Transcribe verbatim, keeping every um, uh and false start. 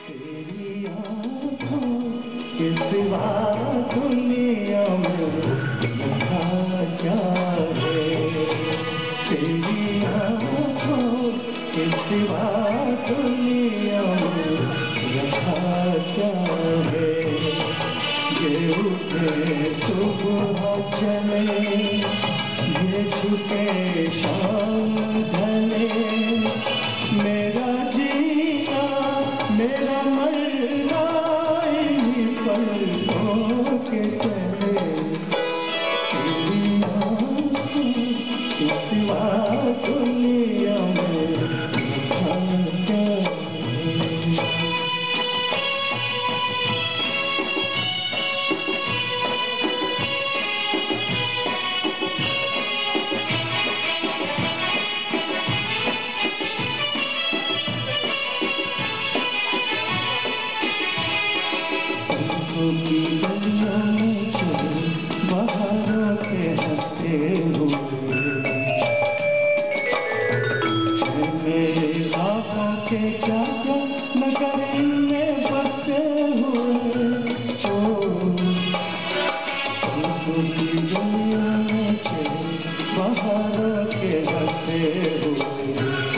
तेरी आँखों के सिवा दुनिया में यहाँ क्या है? तेरी आँखों के सिवा दुनिया में यहाँ क्या है? ये उठे सुबह चले, ये छुटे शाम ढले, मेरा जीना मेरा मरना इन्हीं पलकों के तले। तेरी आँखों के सिवा दुनिया में यहाँ क्या है? की गलियों में चले बहारों के हंसते हुए, मेरे आँखों के चाचा नगर में बसते हुए। ओ की गलियों में चले बहारों के हंसते हुए,